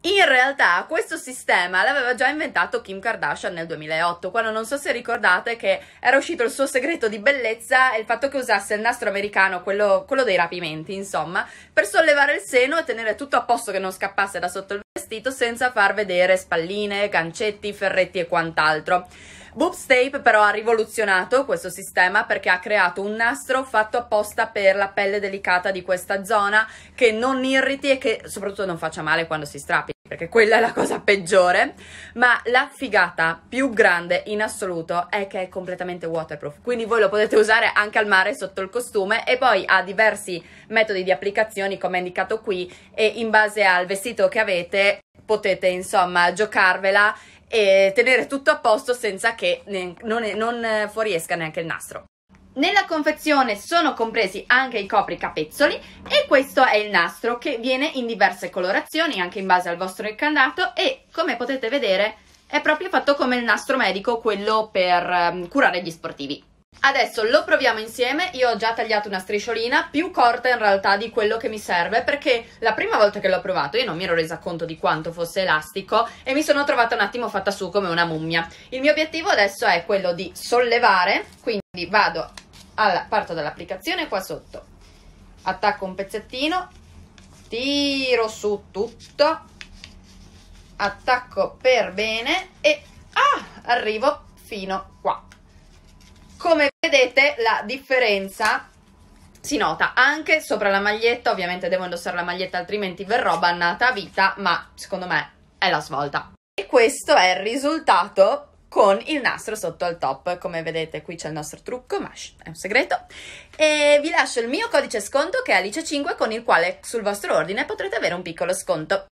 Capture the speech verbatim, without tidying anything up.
In realtà questo sistema l'aveva già inventato Kim Kardashian nel duemilaotto, quando non so se ricordate che era uscito il suo segreto di bellezza e il fatto che usasse il nastro americano, quello, quello dei rapimenti, insomma, per sollevare il seno e tenere tutto a posto che non scappasse da sotto il vestito senza far vedere spalline, gancetti, ferretti e quant'altro. Boobs Tape però ha rivoluzionato questo sistema perché ha creato un nastro fatto apposta per la pelle delicata di questa zona, che non irriti e che soprattutto non faccia male quando si strappi, perché quella è la cosa peggiore. Ma la figata più grande in assoluto è che è completamente waterproof, quindi voi lo potete usare anche al mare sotto il costume, e poi ha diversi metodi di applicazioni come indicato qui, e in base al vestito che avete potete insomma giocarvela e tenere tutto a posto senza che non, non fuoriesca neanche il nastro. Nella confezione sono compresi anche i copricapezzoli e questo è il nastro, che viene in diverse colorazioni anche in base al vostro incantato, e come potete vedere è proprio fatto come il nastro medico, quello per um, curare gli sportivi. Adesso lo proviamo insieme. Io ho già tagliato una strisciolina più corta in realtà di quello che mi serve, perché la prima volta che l'ho provato io non mi ero resa conto di quanto fosse elastico e mi sono trovata un attimo fatta su come una mummia. Il mio obiettivo adesso è quello di sollevare, quindi vado alla parte dell'applicazione qua sotto, attacco un pezzettino, tiro su tutto, attacco per bene e ah, arrivo fino qua. Come vedete la differenza si nota anche sopra la maglietta. Ovviamente devo indossare la maglietta altrimenti verrò bannata a vita, ma secondo me è la svolta. E questo è il risultato con il nastro sotto al top. Come vedete qui c'è il nostro trucco, ma è un segreto. E vi lascio il mio codice sconto che è Alice cinque, con il quale sul vostro ordine potrete avere un piccolo sconto.